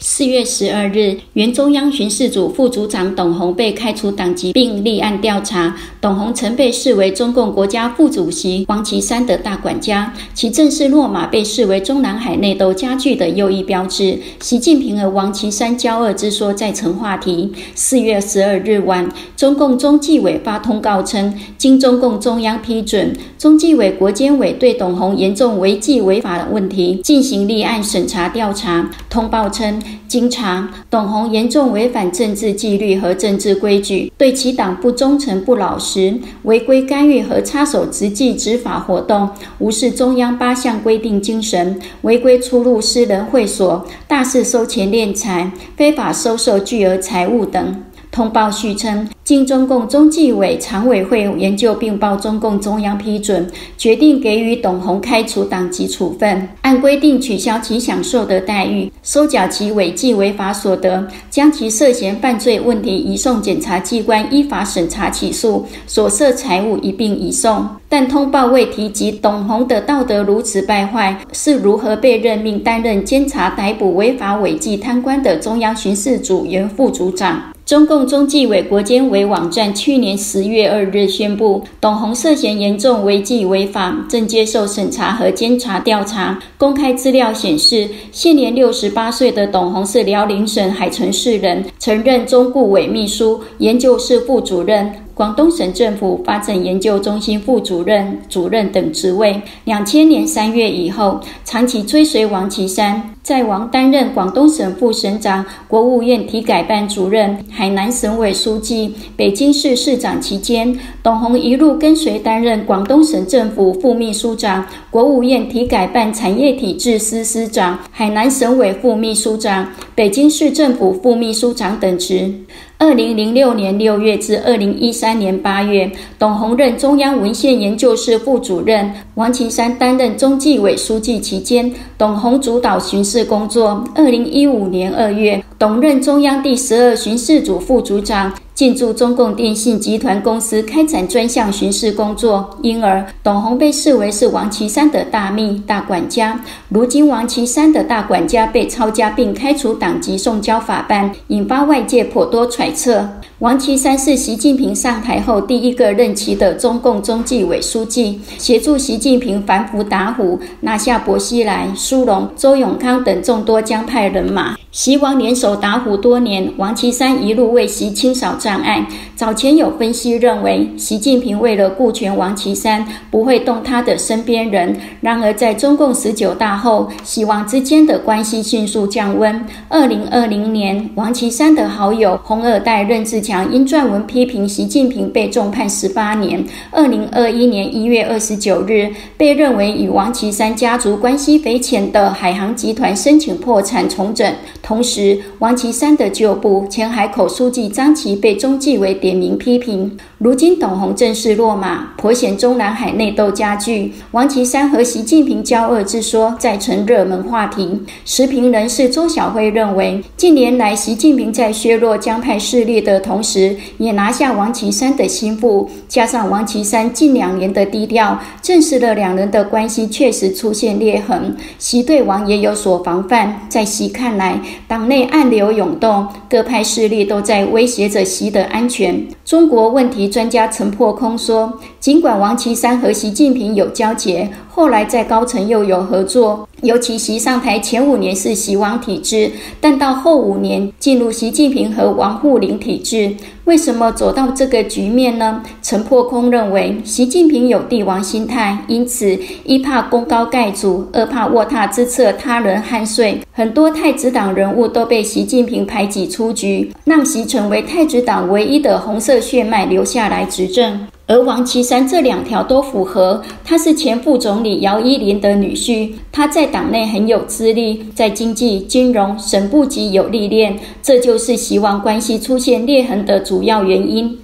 4月12日，原中央巡视组副组长董宏被开除党籍并立案调查。董宏曾被视为中共国家副主席王岐山的大管家，其正式落马被视为中南海内斗加剧的右翼标志。习近平和王岐山交恶之说再成话题。4月12日晚，中共中纪委发通告称，经中共中央批准，中纪委国监委对董宏严重违纪违法的问题进行立案审查调查。通报称，经查，董宏严重违反政治纪律和政治规矩，对其党不忠诚不老实，违规干预和插手执纪执法活动，无视中央8项规定精神，违规出入私人会所，大肆收钱敛财，非法收受巨额财物等。通报续称，经中共中纪委常委会研究并报中共中央批准，决定给予董宏开除党籍处分，按规定取消其享受的待遇，收缴其违纪违法所得，将其涉嫌犯罪问题移送检察机关依法审查起诉，所涉财物一并移送。但通报未提及董宏的道德如此败坏，是如何被任命担任监察逮捕违法违纪贪官的中央巡视组原副组长。中共中纪委国监委网站去年10月2日宣布，董宏涉嫌严重违纪违法，正接受审查和监察调查。公开资料显示，现年68岁的董宏是辽宁省海城市人，曾任中顾委秘书、研究室副主任、广东省政府发展研究中心副主任、主任等职位。2000年3月以后，长期追随王岐山，在王担任广东省副省长、国务院体改办主任、海南省委书记、北京市市长期间，董宏一路跟随担任广东省政府副秘书长、国务院体改办产业体制司司长、海南省委副秘书长、北京市政府副秘书长等职。2006年6月至2013年8月，董宏任中央文献研究室副主任，王岐山担任中纪委书记期间，董宏主导巡视工作。2015年2月，董任中央第12巡视组副组长，进驻中共电信集团公司开展专项巡视工作，因而董宏被视为是王岐山的大秘、大管家。如今王岐山的大管家被抄家并开除党籍送交法办，引发外界颇多揣测。王岐山是习近平上台后第一个任期的中共中纪委书记，协助习近平反腐打虎，拿下薄熙来、苏荣、周永康等众多江派人马。习王联手打虎多年，王岐山一路为习清扫障碍。早前有分析认为，习近平为了顾全王岐山，不会动他的身边人。然而在中共19大后，习王之间的关系迅速降温。2020年，王岐山的好友红二代任志强因撰文批评习近平被重判18年。2021年1月29日，被认为与王岐山家族关系匪浅的海航集团申请破产重整。同时，王岐山的旧部前海口书记张琦被中纪委点名批评。如今董宏正式落马，颇显中南海内斗加剧，王岐山和习近平交恶之说再成热门话题。时评人士周晓慧认为，近年来习近平在削弱江派势力的同时，也拿下王岐山的心腹，加上王岐山近2年的低调，证实了两人的关系确实出现裂痕。习对王也有所防范，在习看来，党内暗流涌动，各派势力都在威胁着习的安全。中国问题专家陈破空说，尽管王岐山和习近平有交结，后来在高层又有合作，尤其习上台前5年是习王体制，但到后5年进入习近平和王沪宁体制。为什么走到这个局面呢？陈破空认为，习近平有帝王心态，因此一怕功高盖主，二怕卧榻之侧他人酣睡。很多太子党人物都被习近平排挤出局，让习成为太子党唯一的红色血脉留下来执政。而王岐山这2条都符合，他是前副总理姚依林的女婿，他在党内很有资历，在经济、金融、省部级有历练，这就是习王关系出现裂痕的主要原因。